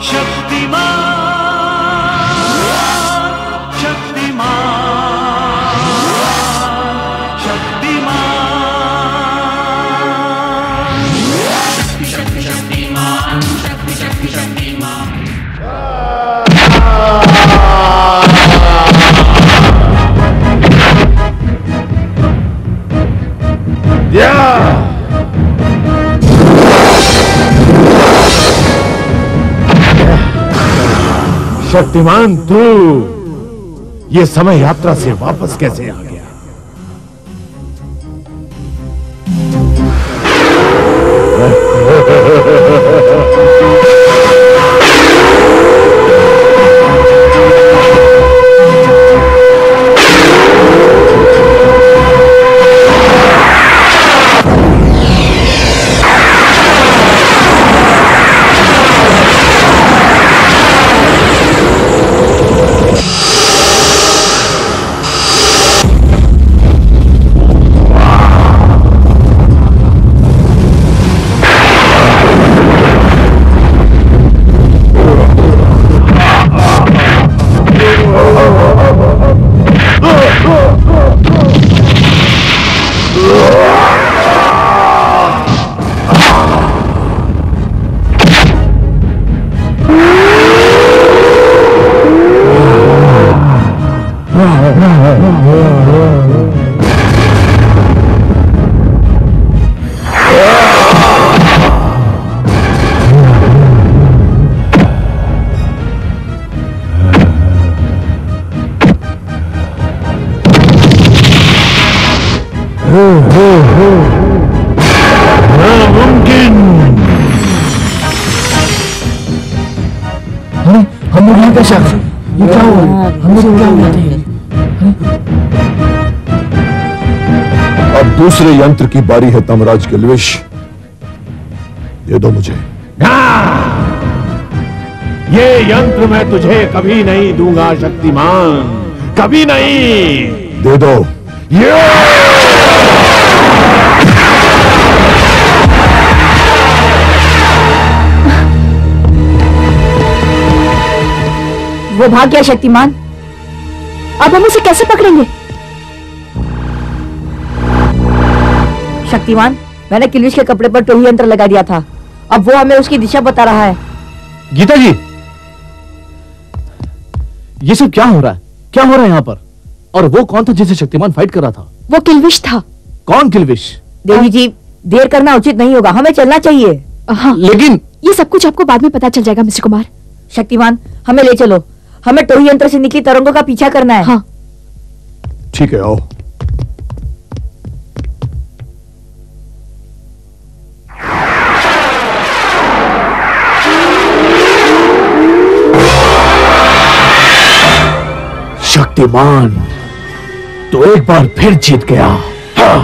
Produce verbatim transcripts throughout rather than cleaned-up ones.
शक्तिमान तू ये समय यात्रा से वापस कैसे आ गया? ये क्या हुआ? हम लोग क्या हुआ थे? अब दूसरे यंत्र की बारी है तमराज किल्विश, दे दो मुझे। ये यंत्र मैं तुझे कभी नहीं दूंगा शक्तिमान, कभी नहीं। दे दो। ये वो भाग गया शक्तिमान, अब हम उसे कैसे पकड़ेंगे? शक्तिमान, मैंने किल्विश के कपड़े पर टोही यंत्र लगा दिया था, अब वो हमें उसकी दिशा बता रहा है। गीता जी, ये सब क्या हो रहा है? क्या हो रहा है यहाँ पर? और वो कौन था जिसे शक्तिमान फाइट कर रहा था? वो किल्विश था। कौन किल्विश? देवी जी, देर करना उचित नहीं होगा, हमें चलना चाहिए। हाँ, लेकिन ये सब कुछ आपको बाद में पता चल जाएगा मिस्टर कुमार। शक्तिमान, हमें ले चलो, हमें टोही यंत्र से निकली तरंगों का पीछा करना है। हाँ। ठीक है, आओ। शक्तिमान, तो एक बार फिर जीत गया। हाँ।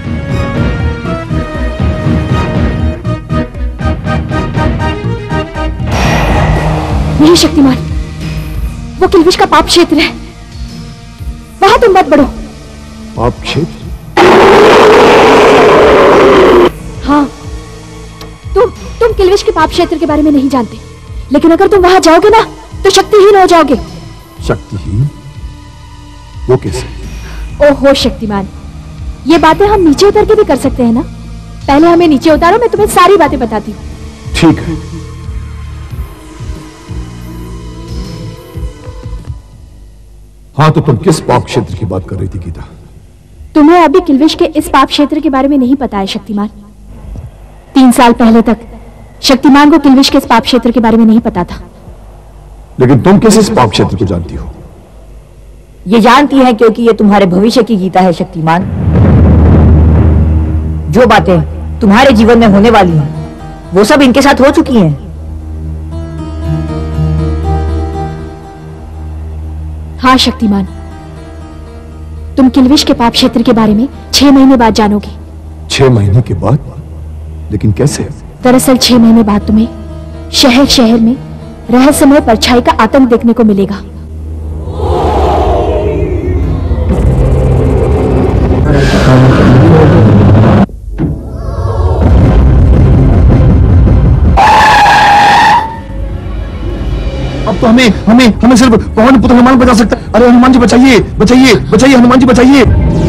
नहीं शक्तिमान, वो किल्विश का पाप क्षेत्र है, वहां तुम मत बढ़ो। पाप क्षेत्र? हाँ, तुम तुम किल्विश के पाप क्षेत्र के बारे में नहीं जानते, लेकिन अगर तुम वहां जाओगे ना तो शक्तिहीन हो जाओगे। शक्तिहीन? वो कैसे? ओहो शक्तिमान, ये बातें हम नीचे उतर के भी कर सकते हैं ना। पहले हमें नीचे उतारो, मैं तुम्हें सारी बातें बताती हूँ। ठीक है। हाँ, तो तुम किस पाप क्षेत्र की बात कर रही थी गीता? तुम्हें अभी किल्विश के इस पाप क्षेत्र के बारे में नहीं पता है शक्तिमान। तीन साल पहले तक शक्तिमान को किल्विश के इस पाप क्षेत्र के बारे में नहीं पता था। लेकिन तुम किस इस पाप क्षेत्र को जानती हो? ये जानती है क्योंकि ये तुम्हारे भविष्य की गीता है शक्तिमान। जो बातें तुम्हारे जीवन में होने वाली हैं, वो सब इनके साथ हो चुकी हैं। हाँ शक्तिमान, तुम किल्विश के पाप क्षेत्र के बारे में छह महीने बाद जानोगे। छह महीने के बाद? लेकिन कैसे? दरअसल छह महीने बाद तुम्हें शहर शहर में रहस्यमय परछाई का आतंक देखने को मिलेगा। तो हमें हमें हमें सिर्फ पवन पुत्र हनुमान बचा सकता है। अरे हनुमान जी बचाइए, बचाइए, बचाइए, हनुमान जी बचाइए।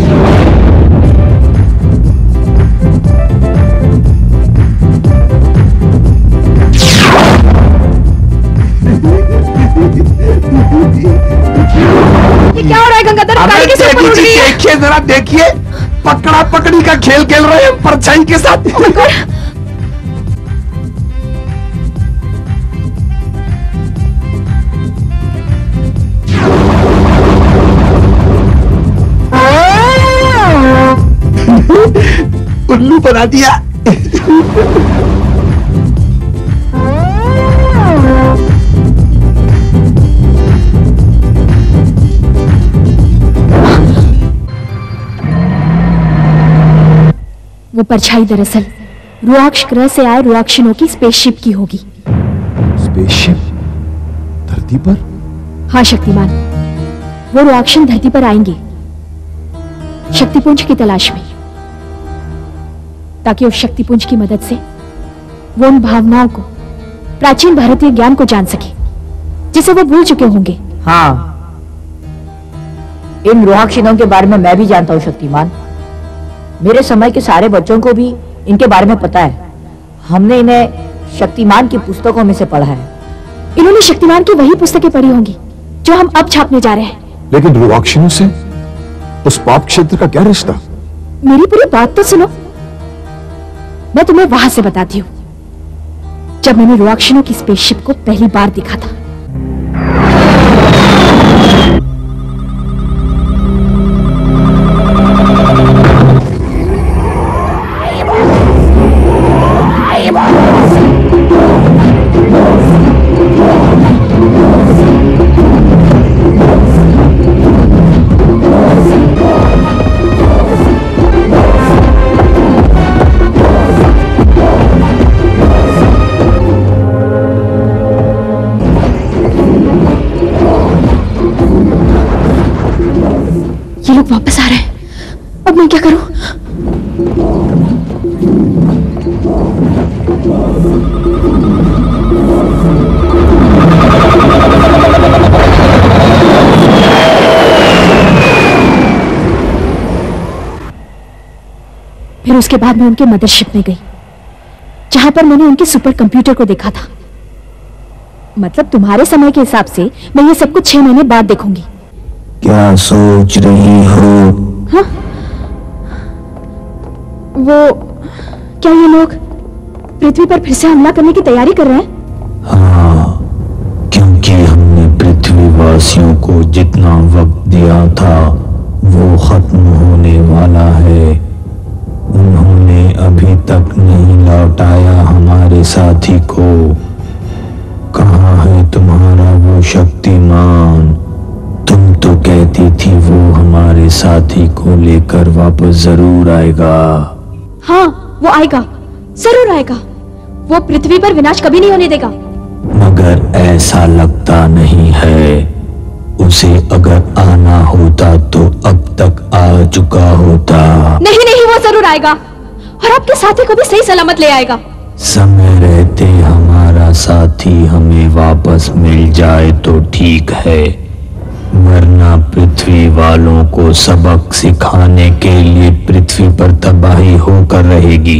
ये क्या हो रहा है गंगाधर? गाड़ी कैसे ऊपर उड़ रही है? देखिए जरा, देखिए, पकड़ा पकड़ी का खेल खेल रहे हैं परछाई के साथ। उल्लू बना दिया। वो परछाई दरअसल रुआक्ष ग्रह से आए रुआक्षिनों की स्पेसशिप की होगी। स्पेसशिप धरती पर? हाँ शक्तिमान, वो रुआक्षिन धरती पर आएंगे शक्तिपुंज की तलाश में, ताकि उस शक्तिपुंज की मदद से वो उन भावनाओं को, प्राचीन भारतीय ज्ञान को जान सके जिसे वो भूल चुके होंगे। हाँ, इन रुआक्षिनों के बारे में मैं भी जानता हूँ शक्तिमान। मेरे समय के सारे बच्चों को भी इनके बारे में पता है। हमने इन्हें शक्तिमान की पुस्तकों में से पढ़ा है। इन्होंने शक्तिमान की वही पुस्तकें पढ़ी होंगी जो हम अब छापने जा रहे हैं। लेकिन रुआक्षिनों से उस पाप क्षेत्र का क्या रिश्ता? मेरी पूरी बात तो सुनो, मैं तुम्हें वहां से बताती हूँ जब मैंने रुआक्षिनों की स्पेसशिप को पहली बार देखा था। ये लोग वापस आ रहे हैं, अब मैं क्या करूं? फिर उसके बाद मैं उनके मदरशिप में गई, जहां पर मैंने उनके सुपर कंप्यूटर को देखा था। मतलब तुम्हारे समय के हिसाब से मैं ये सब कुछ छह महीने बाद देखूंगी। क्या सोच रही हो? हाँ? वो क्या ये लोग पृथ्वी पर फिर से हमला करने की तैयारी कर रहे हैं? हाँ, क्योंकि हमने पृथ्वीवासियों को जितना वक्त दिया था वो खत्म होने वाला है। उन्होंने अभी तक नहीं लौटाया हमारे साथी को। कहाँ है तुम्हारा वो शक्तिमान? तुम तो कहती थी वो हमारे साथी को लेकर वापस जरूर आएगा। हाँ, वो आएगा, जरूर आएगा। वो पृथ्वी पर विनाश कभी नहीं होने देगा। मगर ऐसा लगता नहीं है। उसे अगर आना होता तो अब तक आ चुका होता। नहीं नहीं, वो जरूर आएगा और आपके साथी को भी सही सलामत ले आएगा। समय रहते हमारा साथी हमें वापस मिल जाए तो ठीक है, वरना पृथ्वी वालों को सबक सिखाने के लिए पृथ्वी पर तबाही होकर रहेगी।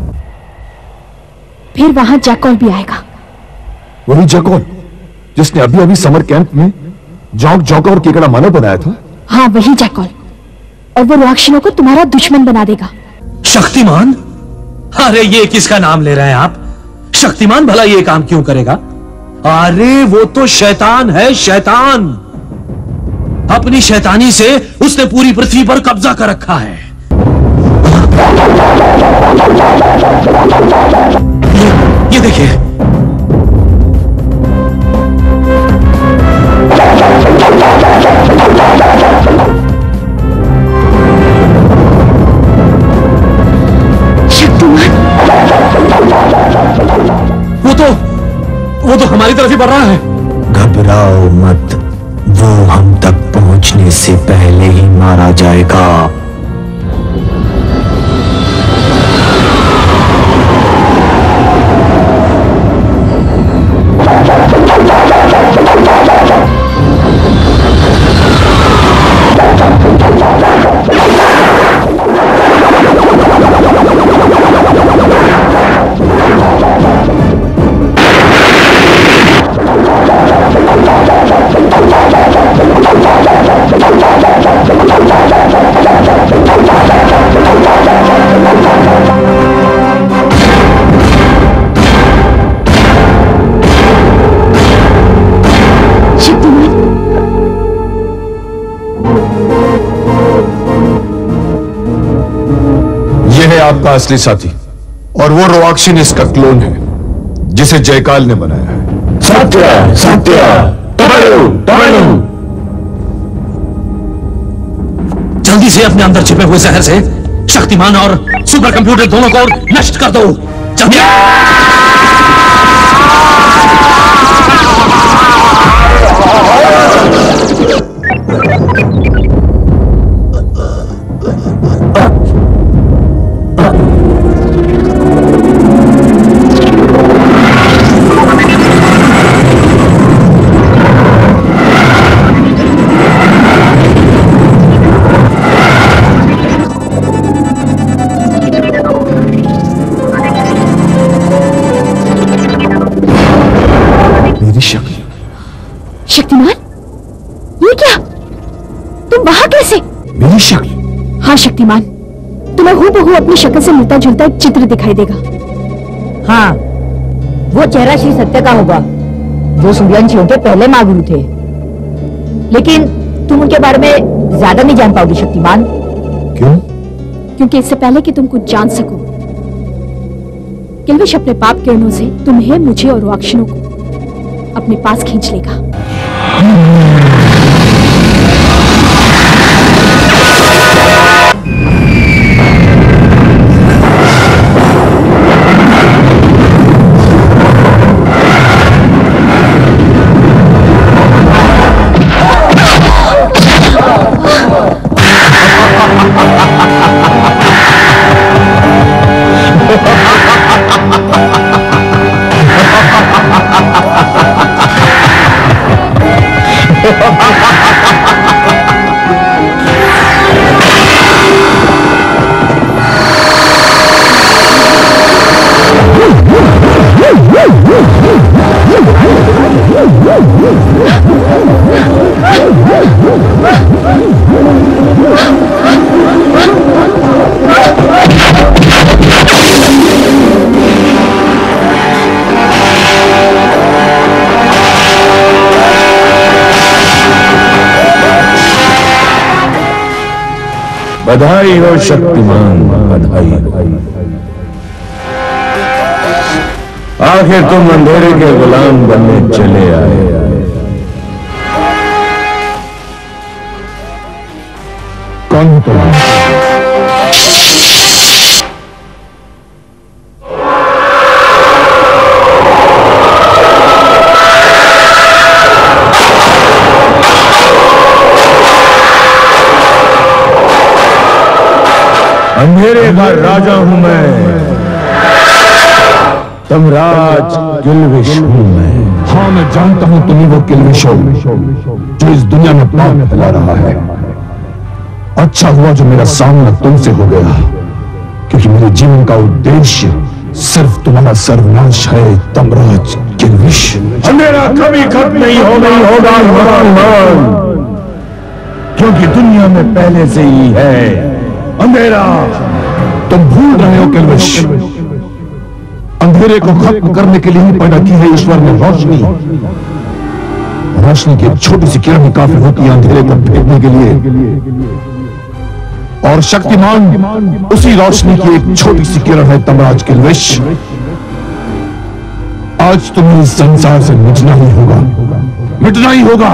फिर वहां जैकॉल भी आएगा। वही जैकॉल जिसने अभी अभी समर कैंप में जॉक जॉका और केकड़ा मानव बनाया था? हाँ, वही जैकॉल। और वो रुआक्षिनों को तुम्हारा दुश्मन बना देगा। शक्तिमान? अरे ये किसका नाम ले रहे हैं आप? शक्तिमान भला ये काम क्यों करेगा? अरे वो तो शैतान है, शैतान। अपनी शैतानी से उसने पूरी पृथ्वी पर कब्जा कर रखा है। ये, ये देखिए, शक्तिमान, वो तो वो तो हमारी तरफ ही बढ़ रहा है। घबराओ मत, वो हम तक पहुंचने से पहले ही मारा जाएगा। आपका असली साथी और वो रोआक्षिन इसका क्लोन है जिसे जयकाल ने बनाया है। सत्य सत्य तमिलु तमिलु जल्दी से अपने अंदर छिपे हुए जहर से शक्तिमान और सुपर कंप्यूटर दोनों को नष्ट कर दो। जल्दी। शक्तिमान, ये क्या? तुम वहां कैसे? मेरी शक्ल? हाँ शक्तिमान, तुम्हें हूबहू अपनी शक्ल से मिलता जुलता एक चित्र दिखाई देगा। हाँ, वो चेहरा श्री सत्य का होगा जो सूर्यवंशियों के पहले महागुरु थे। लेकिन तुम उनके बारे में ज्यादा नहीं जान पाओगे शक्तिमान। क्यों? क्योंकि इससे पहले कि तुम कुछ जान सको, किल्विश अपने पाप किरणों से तुम्हें, मुझे और रोआक्षिनों को अपने पास खींच लेगा। बधाई हो शक्तिमान, बधाई हो। आखिर तुम अंधेरे के गुलाम बनने चले आए। कौन है तुम? अंधेरे का राजा हूं मैं, तमराज किल्विश हूं मैं। हाँ, मैं जानता हूं तुम ही वो किल्विश हो जो इस दुनिया में पाप फैला रहा है। अच्छा हुआ जो मेरा सामना तुमसे हो गया, क्योंकि मेरे जीवन का उद्देश्य सिर्फ तुम्हारा सर्वनाश है, तमराज किल्विश। अंधेरा कभी खत्म नहीं हो नहीं होगा महान, क्योंकि दुनिया में पहले से ही है अंधेरा। तुम भूल रहे हो किल्विश, अंधेरे को खत्म करने के लिए ही पैदा की है ईश्वर ने रोशनी। रोशनी की एक छोटी सी किरण ही काफी होती है अंधेरे को भेदने के लिए, और शक्तिमान उसी रोशनी की एक छोटी सी किरण है तमराज किल्विश। आज तुम्हें इस संसार से मिटना ही होगा, मिटना ही होगा।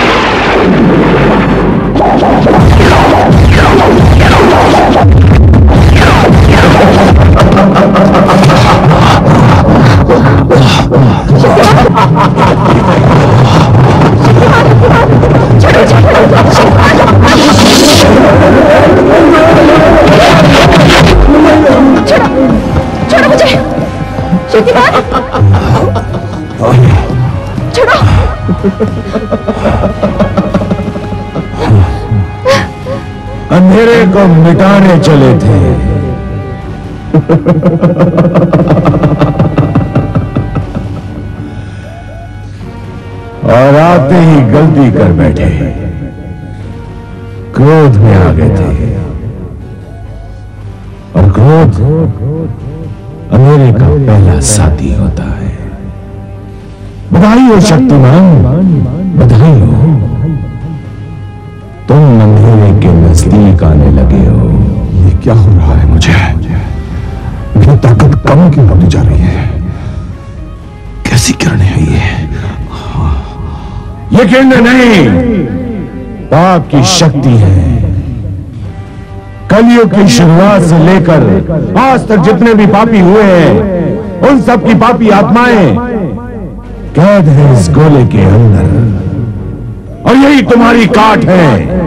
छोड़ो मुझे, शक्तिमान, छोड़ो। अंधेरे को मिटाने चले थे, और आते ही गलती कर बैठे, क्रोध में आ गए थे। और क्रोध अंधेरे का पहला साथी होता है। बधाई हो शक्तिमान, बधाई हो, तुम अंधेरे के नजदीक आने लगे हो। ये क्या हो रहा है मुझे? मेरी ताकत कम क्यों होती जा रही है? कैसी किरणें हैं ये? ये किरणें नहीं, पाप की शक्ति है। कलयुग की शुरुआत से लेकर आज तक जितने भी पापी हुए हैं, उन सब की पापी आत्माएं कैद है इस गोले के अंदर, और यही तुम्हारी काट है।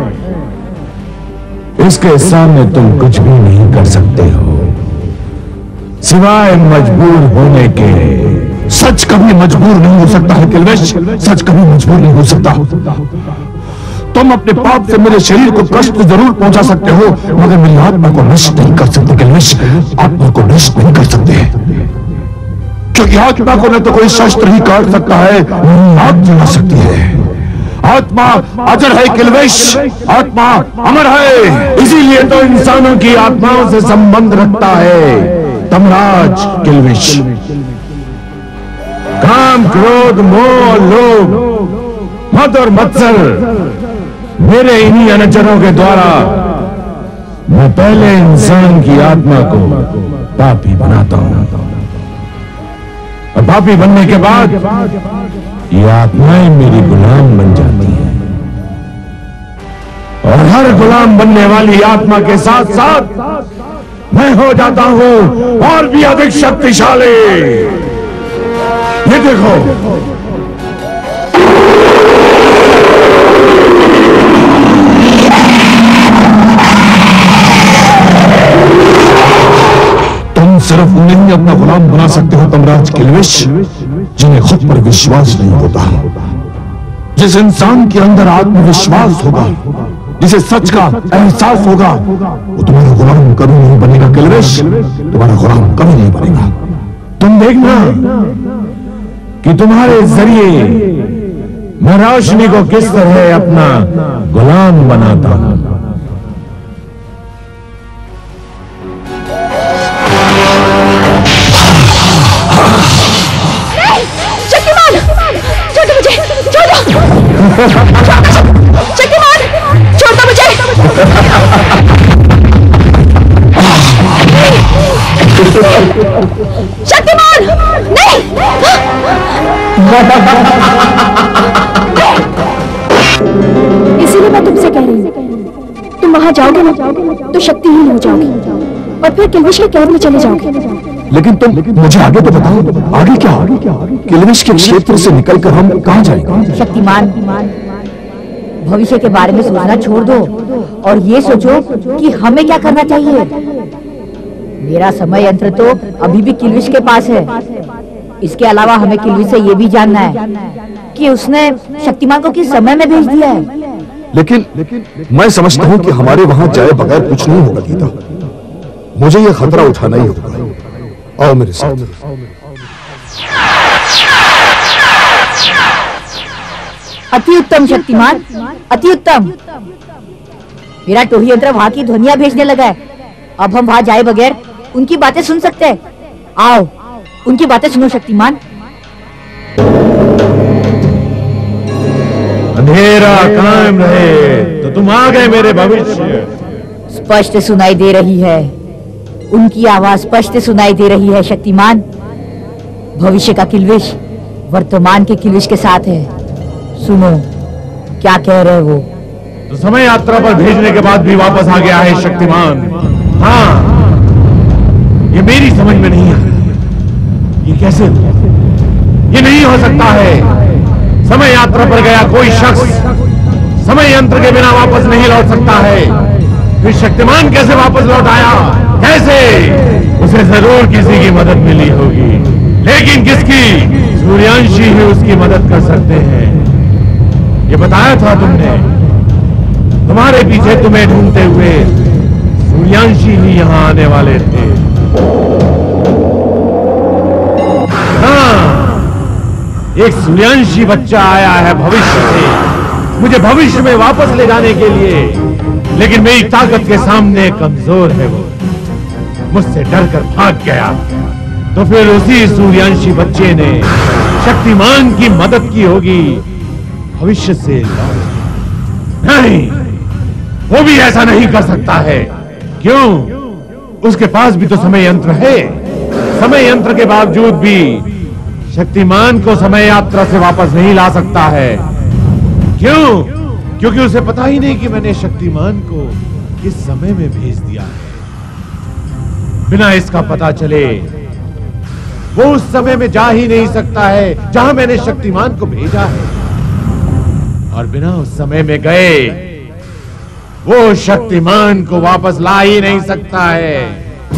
इसके सामने तुम कुछ भी नहीं कर सकते हो सिवाय मजबूर होने के। सच कभी मजबूर नहीं हो सकता है किल्वेश, सच कभी मजबूर नहीं हो सकता। तुम अपने पाप से मेरे शरीर को कष्ट जरूर पहुंचा सकते हो, मगर मेरी आत्मा को नष्ट नहीं कर सकते किल्वेश, आत्मा को नष्ट नहीं कर सकते, क्योंकि आत्मा को न तो कोई शस्त्र ही काट सकता है, न आग जला सकती है। आत्मा अजर है किल्वेश, आत्मा अमर है, इसीलिए तो इंसानों की आत्माओं से संबंध रखता है तमराज किल्वेश। काम, क्रोध, मोह, लोभ, मद और मत्सर, मेरे इन्हीं अनुचरों के द्वारा मैं पहले इंसान की आत्मा को पापी बनाता हूं, और पापी बनने के बाद ये आत्माएं मेरी गुलाम बन जाती हैं, और हर गुलाम बनने वाली आत्मा के साथ साथ मैं हो जाता हूं और भी अधिक शक्तिशाली। ये देखो, तुम सिर्फ उन्हें ही अपना गुलाम बना सकते हो तमराज किल्वेश, जिन्हें खुद पर विश्वास नहीं होता। जिस इंसान के अंदर आत्मविश्वास होगा, जिसे सच का एहसास होगा, वो तुम्हारा गुलाम कभी नहीं बनेगा किल्वेश, तुम्हारा गुलाम कभी नहीं बनेगा। तुम देखना कि तुम्हारे जरिए मैं रोशनी को किस तरह अपना गुलाम बनाता हूं। शक्तिमान, छोड़ दो मुझे, छोड़ दो। शक्तिमान, छोड़ दो मुझे। शक्तिमान, नहीं। इसीलिए मैं तुमसे कह रही हूँ, तुम वहां जाओगे ना तो शक्तिहीन हो जाओगे, और फिर किल्वेश के कैद में चले जाओगे। लेकिन तुम मुझे आगे तो बताओ, आगे क्या? किल्वेश के क्षेत्र से निकलकर हम कहां जाएंगे? शक्तिमान, भविष्य के बारे में सोचना छोड़ दो और ये सोचो कि हमें क्या करना चाहिए। मेरा समय यंत्र तो अभी भी किल्वेश के पास है। इसके अलावा हमें किल्वेश से ये भी जानना है कि उसने शक्तिमान को किस समय में भेज दिया है। लेकिन मैं समझता हूं कि हमारे वहां जाए बगैर कुछ नहीं होगा गीता। मुझे यह खतरा उठाना ही होगा। आओ मेरे साथ। अति उत्तम शक्तिमान, अति उत्तम। मेरा टोही यंत्र वहां की ध्वनियां भेजने लगा है। अब हम वहां जाए बगैर उनकी बातें सुन सकते हैं। आओ, उनकी बातें सुनो शक्तिमान। अंधेरा कायम रहे तो तुम आ गए मेरे भविष्य। स्पष्ट सुनाई दे रही है, उनकी आवाज स्पष्ट सुनाई दे रही है शक्तिमान। भविष्य का किल्वेश वर्तमान के किल्वेश के साथ है। सुनो क्या कह रहे वो। तो समय यात्रा पर भेजने के बाद भी वापस आ गया है शक्तिमान। हाँ, ये मेरी समझ में नहीं आ रहा। ये कैसे हुआ? ये नहीं हो सकता है। समय यात्रा पर गया कोई शख्स समय यंत्र के बिना वापस नहीं लौट सकता है। फिर शक्तिमान कैसे वापस लौट आया? कैसे? उसे जरूर किसी की मदद मिली होगी, लेकिन किसकी? सूर्यांशी ही उसकी मदद कर सकते हैं। ये बताया था तुमने। तुम्हारे पीछे तुम्हें ढूंढते हुए सूर्यांशी ही यहां आने वाले थे। हाँ, एक सूर्यांशी बच्चा आया है भविष्य से मुझे भविष्य में वापस ले जाने के लिए, लेकिन मेरी ताकत के सामने कमजोर है। वो मुझसे डरकर भाग गया। तो फिर उसी सूर्यांशी बच्चे ने शक्तिमान की मदद की होगी भविष्य से। नहीं, वो भी ऐसा नहीं कर सकता है। क्यों? उसके पास भी तो समय यंत्र है। समय यंत्र के बावजूद भी शक्तिमान को समय यात्रा से वापस नहीं ला सकता है। क्यों? क्योंकि उसे पता ही नहीं कि मैंने शक्तिमान को किस समय में भेज दिया है। बिना इसका पता चले वो उस समय में जा ही नहीं सकता है जहां मैंने शक्तिमान को भेजा है, और बिना उस समय में गए वो शक्तिमान को वापस ला ही नहीं सकता है।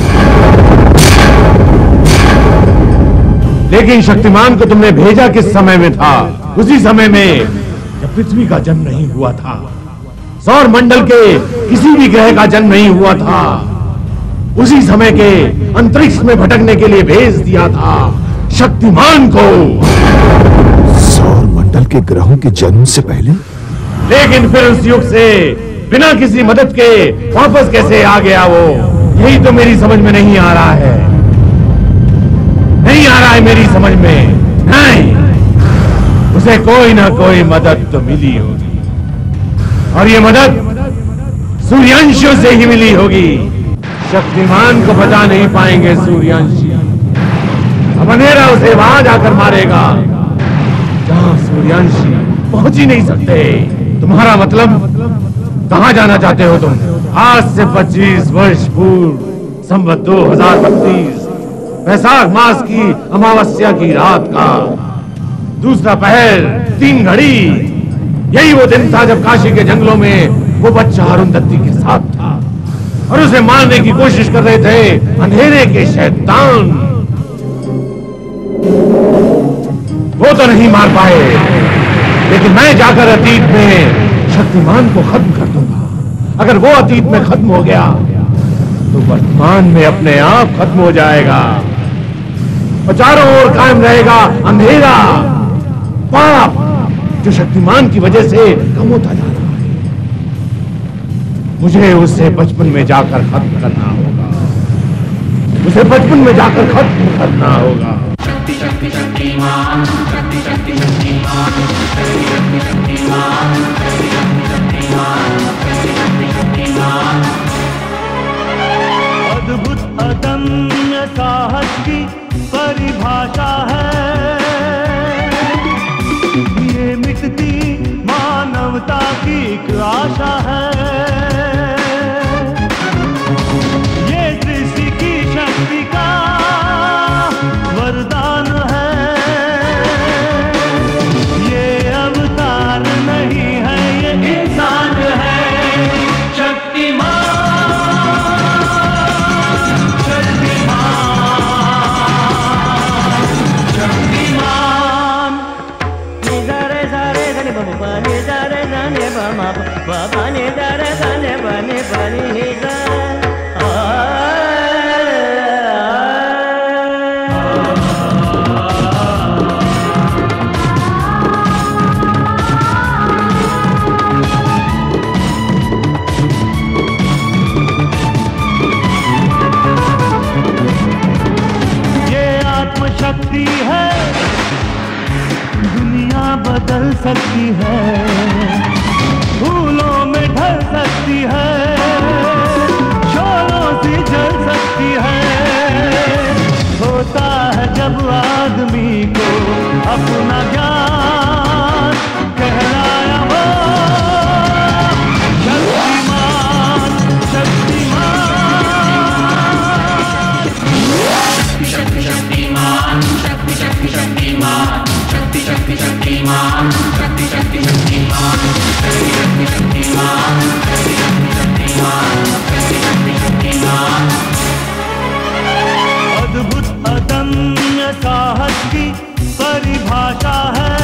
लेकिन शक्तिमान को तुमने भेजा किस समय में था? उसी समय में जब पृथ्वी का जन्म नहीं हुआ था, सौर मंडल के किसी भी ग्रह का जन्म नहीं हुआ था। उसी समय के अंतरिक्ष में भटकने के लिए भेज दिया था शक्तिमान को। सौर मंडल के ग्रहों के जन्म से पहले? लेकिन फिर उस युग से बिना किसी मदद के वापस कैसे आ गया वो? यही तो मेरी समझ में नहीं आ रहा है। नहीं आ रहा है मेरी समझ में। नहीं, उसे कोई ना कोई मदद तो मिली होगी, और ये मदद सूर्यांशु से ही मिली होगी। शक्तिमान को बचा नहीं पाएंगे सूर्यांशी। अब अंधेरा उसे वहां जाकर मारेगा जहां सूर्यांशी पहुंच ही नहीं सकते। तुम्हारा मतलब? कहां जाना चाहते हो तुम? आज से पच्चीस वर्ष पूर्व संवत दो हजार बत्तीस वैशाख मास की अमावस्या की रात का दूसरा पहर तीन घड़ी, यही वो दिन था जब काशी के जंगलों में वो बच्चा अरुंधति के साथ था और उसे मारने की कोशिश कर रहे थे अंधेरे के शैतान। वो तो नहीं मार पाए, लेकिन मैं जाकर अतीत में शक्तिमान को खत्म कर दूंगा। अगर वो अतीत में खत्म हो गया तो वर्तमान में अपने आप खत्म हो जाएगा और चारों ओर कायम रहेगा अंधेरा, पाप, जो शक्तिमान की वजह से कम होता जा रहा है। मुझे उसे बचपन में जाकर खत्म करना होगा। उसे बचपन में जाकर खत्म करना होगा। शक्ति शक्ति शक्तिमान, शक्ति शक्ति शक्तिमान, शक्ति शक्ति शक्तिमान, शक्ति शक्ति शक्तिमान, शक्ति शक्ति शक्तिमान। अद्भुत अदम्य साहस की परिभाषा है ये, मिटती मानवता की एक आशा है। ये सृष्टि की शक्ति का वरदान है। ये अवतार नहीं है, ये इंसान है। शक्तिमान, बने दरे बने बने बने ये आत्मशक्ति है, दुनिया बदल सकती है, फूलों में ढल सकती है, शोरों से जल सकती है। होता है जब आदमी को अपना ज्ञान कहलाया हो। शक्तिमान, शक्तिमान, शक्ति शक्तिमान, शक्ति शक्ति शक्तिमान, शक्ति शक्ति शक्तिमान, शक्ति शक्ति शक्तिमान, शक्ति शक्ति शक्तिमान, शक्ति शक्ति शक्तिमान, शक्ति शक्ति शक्तिमान। अद्भुत अदम्य साहस की परिभाषा है